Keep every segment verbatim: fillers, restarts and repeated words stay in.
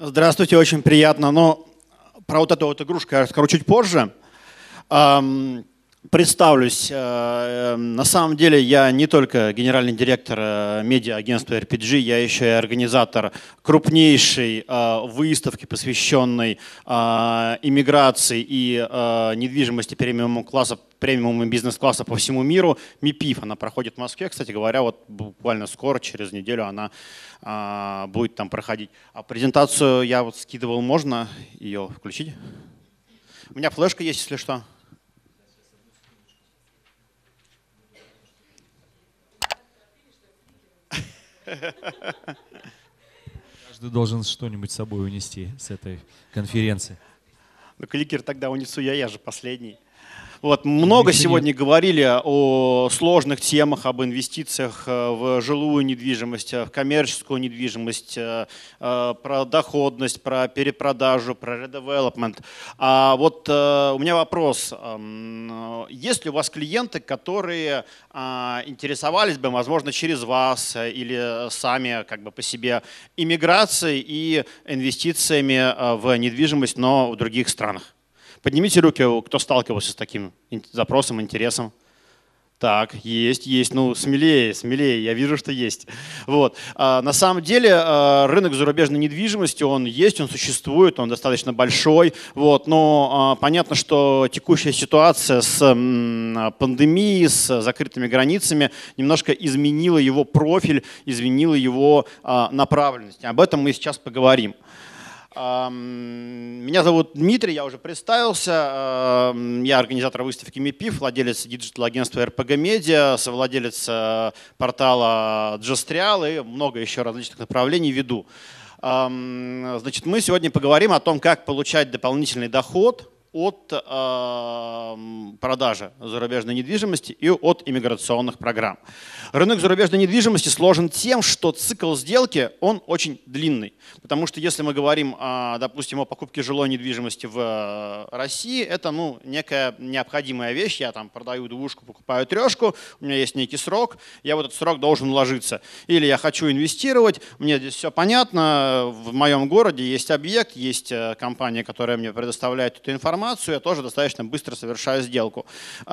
Здравствуйте, очень приятно. Но про вот эту вот игрушку я расскажу чуть позже. Эм, Представлюсь. Э, На самом деле я не только генеральный директор э, медиа-агентства эр пи джи, я еще и организатор крупнейшей э, выставки, посвященной э, иммиграции и э, недвижимости премиум класса, премиум и бизнес-класса по всему миру. МИПИФ, она проходит в Москве, кстати говоря, вот буквально скоро, через неделю она э, будет там проходить. А презентацию я вот скидывал, можно ее включить? У меня флешка есть, если что. Каждый должен что-нибудь с собой унести с этой конференции. Ну, кликер тогда унесу я, я же последний. Вот, много сегодня говорили о сложных темах, об инвестициях в жилую недвижимость, в коммерческую недвижимость, про доходность, про перепродажу, про редевелопмент. А вот у меня вопрос. Есть ли у вас клиенты, которые интересовались бы, возможно, через вас или сами как бы по себе иммиграцией и инвестициями в недвижимость, но в других странах? Поднимите руки, кто сталкивался с таким запросом, интересом. Так, есть, есть. Ну, смелее, смелее. Я вижу, что есть. Вот. А, на самом деле рынок зарубежной недвижимости, он есть, он существует, он достаточно большой. Вот. Но а, понятно, что текущая ситуация с м, пандемией, с закрытыми границами немножко изменила его профиль, изменила его а, направленность. Об этом мы сейчас поговорим. Меня зовут Дмитрий, я уже представился. Я организатор выставки МИПИФ, владелец диджитал-агентства эр пи джи Media, совладелец портала Джастриал и много еще различных направлений веду. Значит, мы сегодня поговорим о том, как получать дополнительный доход от э, продажи зарубежной недвижимости и от иммиграционных программ. Рынок зарубежной недвижимости сложен тем, что цикл сделки он очень длинный. Потому что если мы говорим, э, допустим, о покупке жилой недвижимости в России, это ну, некая необходимая вещь. Я там продаю двушку, покупаю трешку, у меня есть некий срок, я в этот срок должен вложиться. Или я хочу инвестировать, мне здесь все понятно, в моем городе есть объект, есть компания, которая мне предоставляет эту информацию, я тоже достаточно быстро совершаю сделку.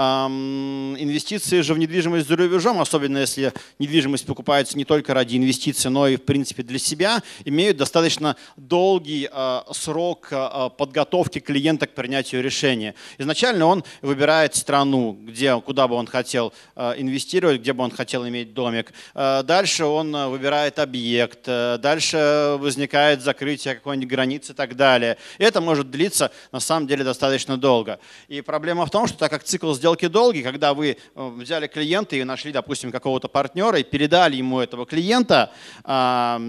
Инвестиции же в недвижимость за рубежом, особенно если недвижимость покупается не только ради инвестиций, но и в принципе для себя, имеют достаточно долгий срок подготовки клиента к принятию решения. Изначально он выбирает страну, где, куда бы он хотел инвестировать, где бы он хотел иметь домик. Дальше он выбирает объект, дальше возникает закрытие какой-нибудь границы и так далее. И это может длиться на самом деле достаточно достаточно долго. И проблема в том, что так как цикл сделки долгий, когда вы взяли клиента и нашли, допустим, какого-то партнера и передали ему этого клиента, э,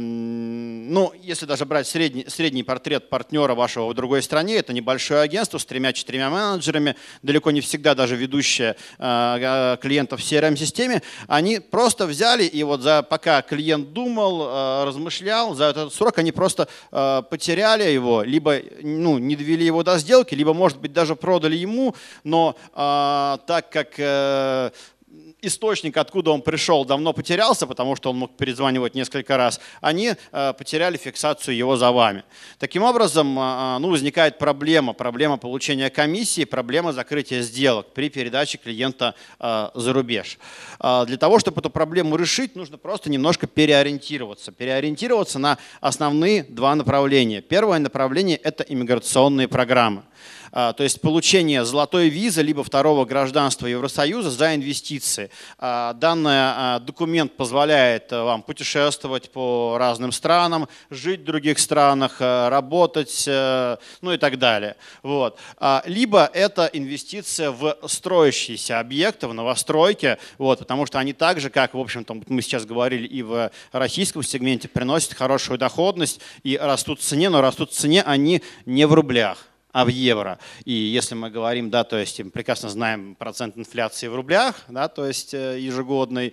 ну, если даже брать средний, средний портрет партнера вашего в другой стране, это небольшое агентство с тремя-четырьмя менеджерами, далеко не всегда даже ведущие э, клиентов в си эр эм-системе, они просто взяли и вот за, пока клиент думал, э, размышлял, за этот срок они просто э, потеряли его, либо ну, не довели его до сделки, либо может быть, даже продали ему, но э, так как э, источник, откуда он пришел, давно потерялся, потому что он мог перезванивать несколько раз, они э, потеряли фиксацию его за вами. Таким образом, э, ну, возникает проблема, проблема получения комиссии, проблема закрытия сделок при передаче клиента э, за рубеж. Э, для того, чтобы эту проблему решить, нужно просто немножко переориентироваться. Переориентироваться на основные два направления. Первое направление – это иммиграционные программы. То есть получение золотой визы либо второго гражданства Евросоюза за инвестиции. Данный документ позволяет вам путешествовать по разным странам, жить в других странах, работать, ну и так далее. Вот. Либо это инвестиция в строящиеся объекты, в новостройки, вот, потому что они так же, как, в общем-то, мы сейчас говорили и в российском сегменте, приносят хорошую доходность и растут в цене, но растут в цене они не в рублях, а в евро. И если мы говорим, да, то есть мы прекрасно знаем процент инфляции в рублях, да, то есть ежегодный,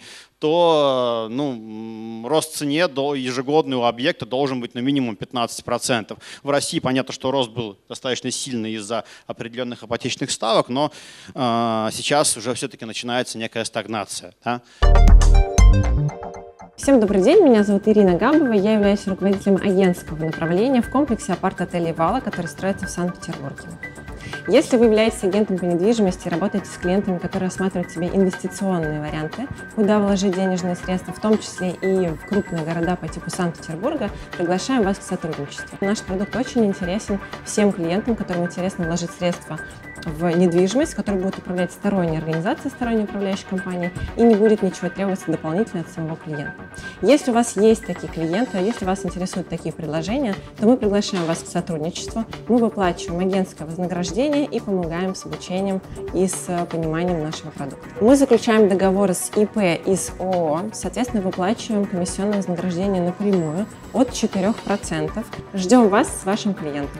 то ну, рост в цене до ежегодный у объекта должен быть на минимум пятнадцать процентов. В России понятно, что рост был достаточно сильный из-за определенных ипотечных ставок, но э, сейчас уже все-таки начинается некая стагнация. Да? Всем добрый день, меня зовут Ирина Габова, я являюсь руководителем агентского направления в комплексе апарт-отелей «Вала», который строится в Санкт-Петербурге. Если вы являетесь агентом по недвижимости и работаете с клиентами, которые рассматривают себе инвестиционные варианты, куда вложить денежные средства, в том числе и в крупные города по типу Санкт-Петербурга, приглашаем вас к сотрудничеству. Наш продукт очень интересен всем клиентам, которым интересно вложить средства в недвижимость, которую будет управлять сторонняя организация, сторонняя управляющая компания, и не будет ничего требоваться дополнительно от самого клиента. Если у вас есть такие клиенты, если вас интересуют такие предложения, то мы приглашаем вас к сотрудничеству, мы выплачиваем агентское вознаграждение и помогаем с обучением и с пониманием нашего продукта. Мы заключаем договоры с ИП и с ООО, соответственно, выплачиваем комиссионное вознаграждение напрямую от четырёх процентов. Ждем вас с вашим клиентом.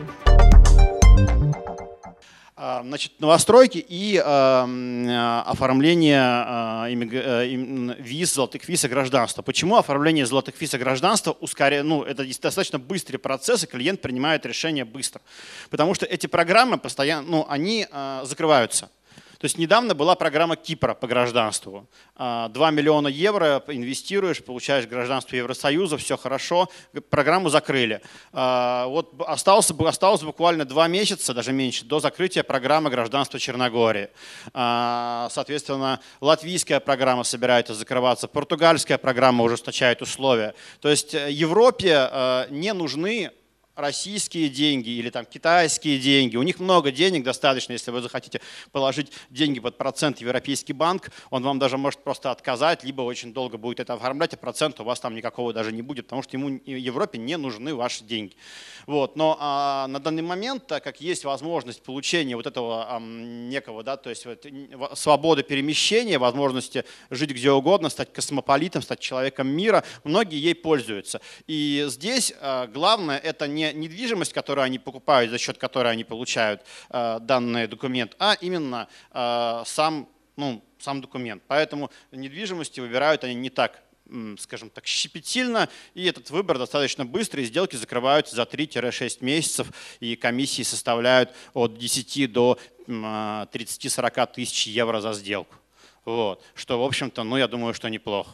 Значит, новостройки и э, оформление э, виз, золотых виз и гражданства. Почему оформление золотых виз и гражданства ускоряет? Ну, это достаточно быстрый процесс, и клиент принимает решение быстро. Потому что эти программы постоянно, ну, они э, закрываются. То есть недавно была программа Кипра по гражданству. два миллиона евро инвестируешь, получаешь гражданство Евросоюза, все хорошо, программу закрыли. Вот осталось, осталось буквально два месяца, даже меньше, до закрытия программы гражданства Черногории. Соответственно, латвийская программа собирается закрываться, португальская программа ужесточает условия. То есть Европе не нужны российские деньги или там китайские деньги. У них много денег достаточно, если вы захотите положить деньги под процент в Европейский банк, он вам даже может просто отказать, либо очень долго будет это оформлять, а процента у вас там никакого даже не будет, потому что ему, Европе не нужны ваши деньги. Вот. Но а, на данный момент, так как есть возможность получения вот этого а, некого, да, то есть вот, свободы перемещения, возможности жить где угодно, стать космополитом, стать человеком мира, многие ей пользуются. И здесь а, главное это не недвижимость, которую они покупают, за счет которой они получают э, данный документ, а именно э, сам, ну, сам документ. Поэтому недвижимости выбирают они не так, скажем так, щепетильно, и этот выбор достаточно быстрый, сделки закрываются за три-шесть месяцев, и комиссии составляют от десяти до тридцати-сорока тысяч евро за сделку. Вот. Что, в общем-то, ну, я думаю, что неплохо.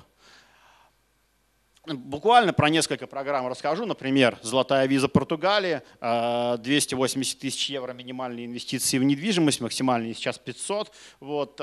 Буквально про несколько программ расскажу. Например, золотая виза Португалии, двести восемьдесят тысяч евро минимальные инвестиции в недвижимость, максимальные сейчас пятьсот. Вот.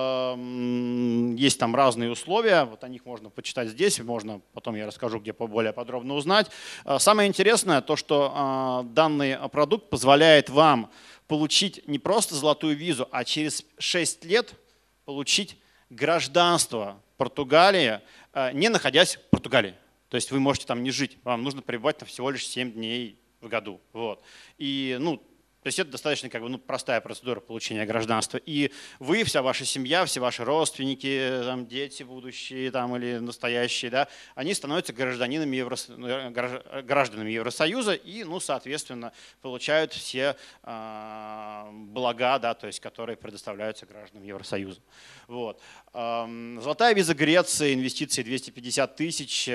Есть там разные условия, вот о них можно почитать здесь, можно потом я расскажу, где более подробно узнать. Самое интересное то, что данный продукт позволяет вам получить не просто золотую визу, а через шесть лет получить гражданство Португалии, не находясь в Португалии. То есть вы можете там не жить, вам нужно пребывать там всего лишь семь дней в году. Вот. И, ну, то есть это достаточно как бы, ну, простая процедура получения гражданства. И вы, вся ваша семья, все ваши родственники, там, дети будущие там, или настоящие, да, они становятся гражданинами, Еврос... гражданами Евросоюза и, ну, соответственно, получают все э, блага, да, то есть, которые предоставляются гражданам Евросоюза. Вот. Золотая виза Греции, инвестиции двести пятьдесят тысяч,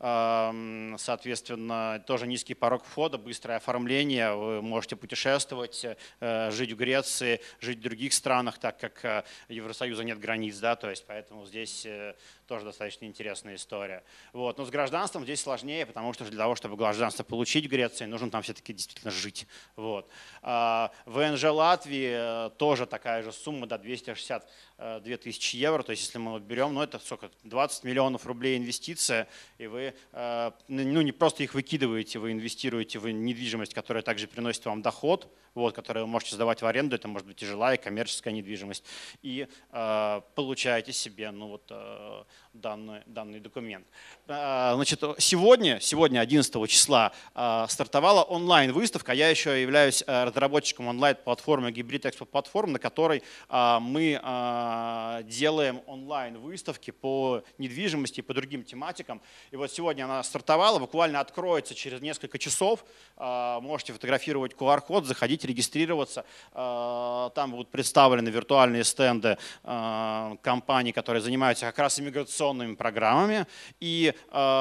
соответственно, тоже низкий порог входа, быстрое оформление, вы можете путешествовать, жить в Греции, жить в других странах, так как Евросоюза нет границ, да, то есть поэтому здесь тоже достаточно интересная история. Вот. Но с гражданством здесь сложнее, потому что для того, чтобы гражданство получить в Греции, нужно там все-таки действительно жить. Вот. ВНЖ Латвии тоже такая же сумма, да, двести шестьдесят две тысячи евро, то есть если мы вот берем, ну это сколько, двадцать миллионов рублей инвестиция, и вы ну, не просто их выкидываете, вы инвестируете в недвижимость, которая также приносит вам доход, вот, которую вы можете сдавать в аренду, это может быть и жилая, и коммерческая недвижимость, и э, получаете себе ну, вот, э, данный, данный документ. Э, значит, сегодня, сегодня одиннадцатого числа, э, стартовала онлайн-выставка, я еще являюсь разработчиком онлайн-платформы Hybrid Expo платформ, на которой э, мы э, делаем онлайн-выставки по недвижимости и по другим тематикам. И вот сегодня она стартовала, буквально откроется через несколько часов, э, можете фотографировать ку ар код, заходить, регистрироваться. Там будут представлены виртуальные стенды компаний, которые занимаются как раз иммиграционными программами. И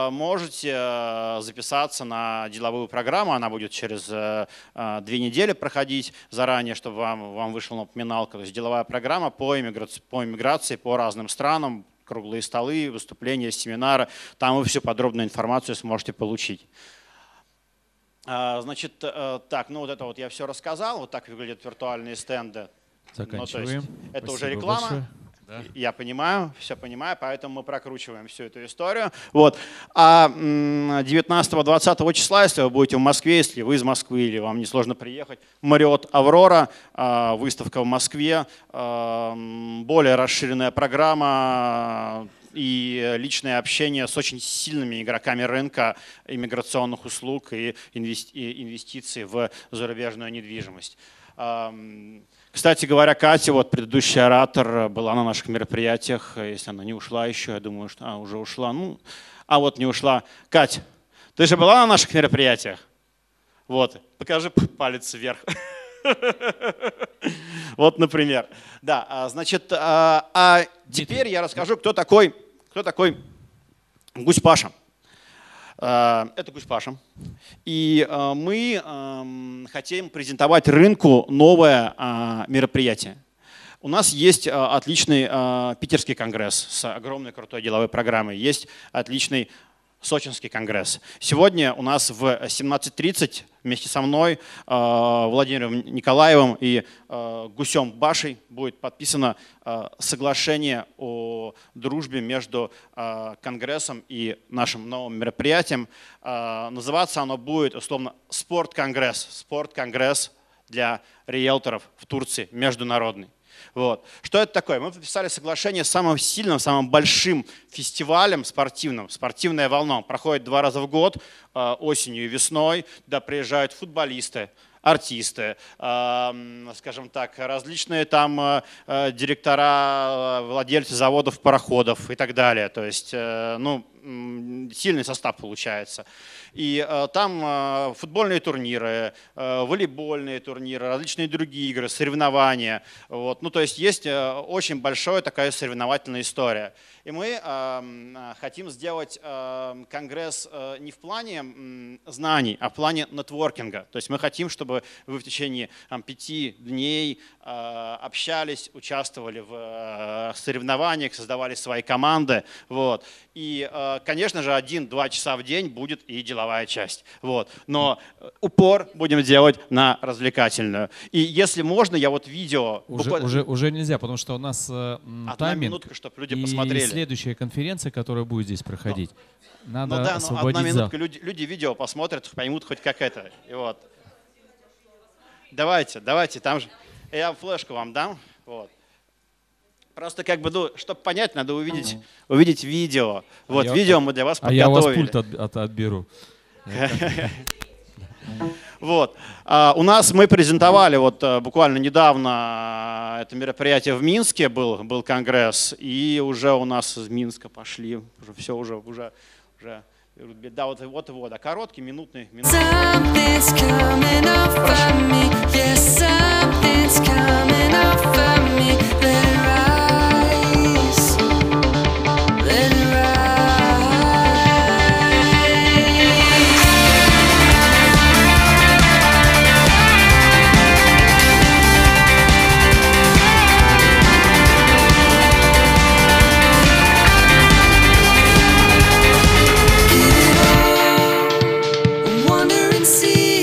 можете записаться на деловую программу. Она будет через две недели проходить заранее, чтобы вам, вам вышла напоминалка. То есть деловая программа по иммиграции, по иммиграции по разным странам. круглые столы, выступления, семинары. Там вы всю подробную информацию сможете получить. Значит, так, ну вот это вот я все рассказал. Вот так выглядят виртуальные стенды. Заканчиваем. Ну, это Спасибо уже реклама. большое. Да. Я понимаю, все понимаю, поэтому мы прокручиваем всю эту историю. Вот. А девятнадцатого-двадцатого числа, если вы будете в Москве, если вы из Москвы или вам несложно приехать, Marriott Аврора, выставка в Москве, более расширенная программа и личное общение с очень сильными игроками рынка иммиграционных услуг и инвестиций в зарубежную недвижимость. Кстати говоря, Катя, вот предыдущий оратор, была на наших мероприятиях. Если она не ушла еще, я думаю, что а, уже ушла. Ну, а вот не ушла. Катя, ты же была на наших мероприятиях? Вот, покажи палец вверх. Вот, например. Да, значит, а теперь я расскажу, кто такой, кто такой Гусь Паша. Это Гусь Паша. И мы хотим презентовать рынку новое мероприятие. У нас есть отличный питерский конгресс с огромной крутой деловой программой. Есть отличный Сочинский конгресс. Сегодня у нас в семнадцать тридцать вместе со мной, Владимиром Николаевым и Гусем Башей будет подписано соглашение о дружбе между конгрессом и нашим новым мероприятием. Называться оно будет условно «Спорт-конгресс». Спорт-конгресс для риэлторов в Турции, международный. Вот. Что это такое? Мы подписали соглашение с самым сильным, самым большим фестивалем спортивным. Спортивная волна. Он проходит два раза в год, осенью и весной. Туда приезжают футболисты, артисты, скажем так, различные там директора, владельцы заводов, пароходов и так далее. То есть, ну, сильный состав получается. И э, там э, футбольные турниры, э, волейбольные турниры, различные другие игры, соревнования. Вот. Ну, то есть есть э, очень большая такая соревновательная история. И мы э, хотим сделать э, конгресс э, не в плане э, знаний, а в плане нетворкинга. То есть мы хотим, чтобы вы в течение там, пяти дней э, общались, участвовали в э, соревнованиях, создавали свои команды. Вот. И, э, конечно же, один-два часа в день будет и деловая часть. Вот. Но упор будем делать на развлекательную. И если можно, я вот видео... Уже, буквально... уже, уже нельзя, потому что у нас э, Одна тайминг. минутка, чтобы люди и посмотрели. Следующая конференция, которая будет здесь проходить, но, надо ну да, освободить одна минутка, зал. люди, люди видео посмотрят, поймут хоть как это. И вот. Давайте, давайте, там же... Я флешку вам дам. Вот. Просто как бы, ну, чтобы понять, надо увидеть, uh-huh. увидеть видео. Вот а видео я, мы для вас а подготовили. А я у вас пульт от, от, отберу. Вот. А, у нас мы презентовали вот буквально недавно это мероприятие в Минске, был, был конгресс, и уже у нас из Минска пошли, уже все уже, уже, уже да, вот, вот его, да, короткий, минутный, минутный. See